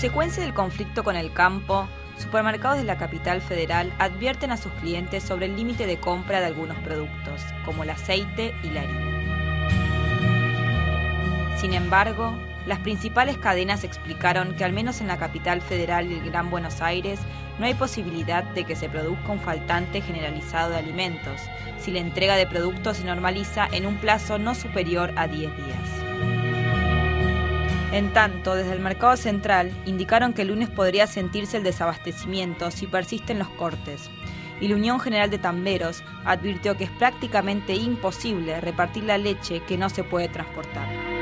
consecuencia del conflicto con el campo, supermercados de la capital federal advierten a sus clientes sobre el límite de compra de algunos productos, como el aceite y la harina. Sin embargo, las principales cadenas explicaron que al menos en la capital federal y el Gran Buenos Aires no hay posibilidad de que se produzca un faltante generalizado de alimentos, si la entrega de productos se normaliza en un plazo no superior a 10 días. En tanto, desde el Mercado Central indicaron que el lunes podría sentirse el desabastecimiento si persisten los cortes, y la Unión General de Tamberos advirtió que es prácticamente imposible repartir la leche que no se puede transportar.